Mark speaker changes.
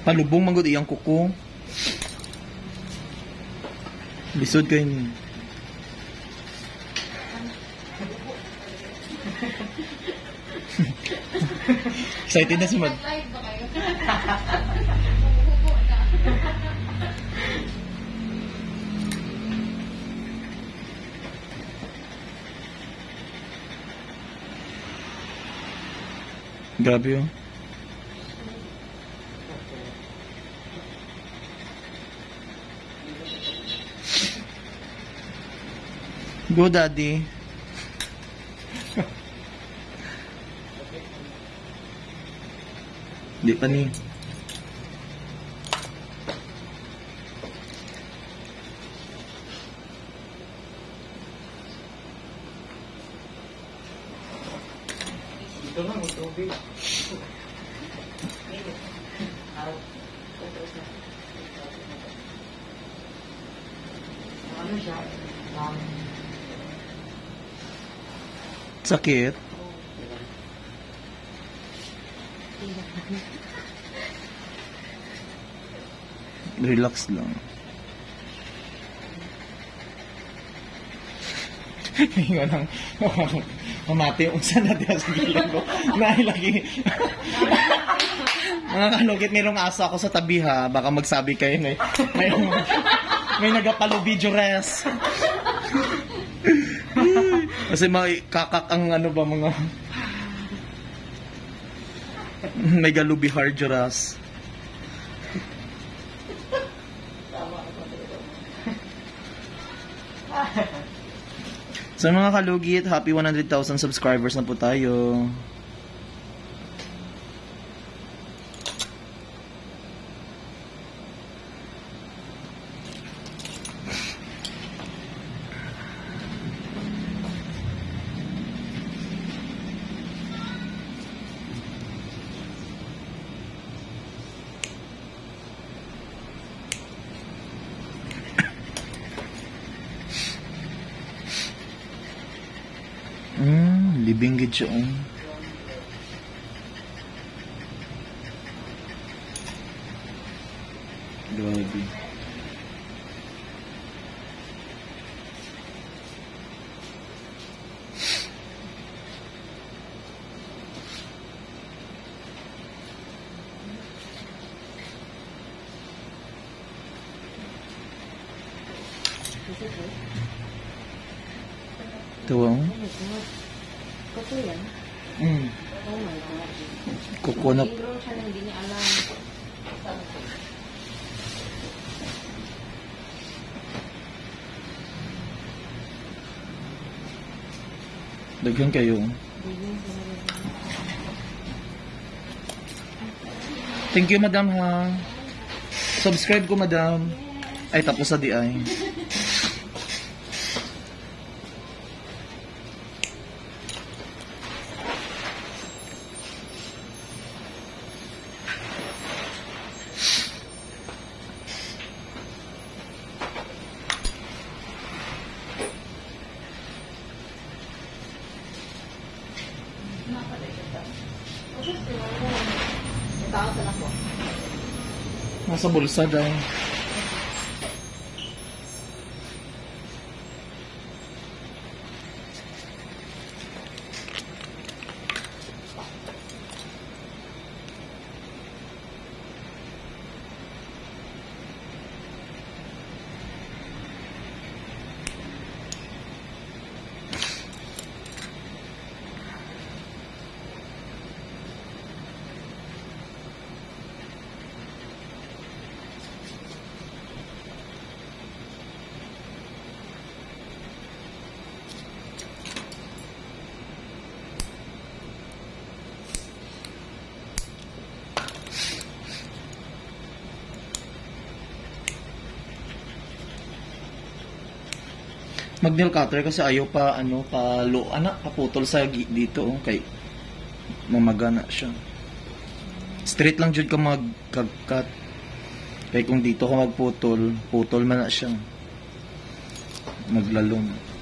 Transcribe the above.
Speaker 1: Palubong manggod iyang kuko. Lisod kayo ni. Excited na si Mag.
Speaker 2: Live ba kayo?
Speaker 1: Grabe yun. Go, Daddy. Di pa ni.
Speaker 3: Ito lang, tubig. Ano siya?
Speaker 1: Sakit. Relax lang. Ngayon lang, mamati yung unsa na diya sa gilid ko. Lagi. Mga kalugit, mayroong aso ako sa tabi ha. Baka magsabi kayo may nagapalo video res. Kasi may kakak ang ano ba mga may galubi harjuras. Sa mga kalugit, happy 100,000 subscribers na po tayo. Libing gid siya. Grabe. Tuwa mo?
Speaker 2: Kuko yan? Oh my God.
Speaker 1: Kuko na.
Speaker 2: Siguro siya nang hindi niya alam.
Speaker 1: Daghan kayo. Thank you, madam ha. Subscribe ko, madam. Ay, tapos sa di ay. Nasa bulsa daw. Mag-nail cutter kasi ayaw pa paputol sa dito kay mamagana siya. Straight lang jud ka mag-cut. Kay kung dito ka magputol, putol man na siya. Maglalong.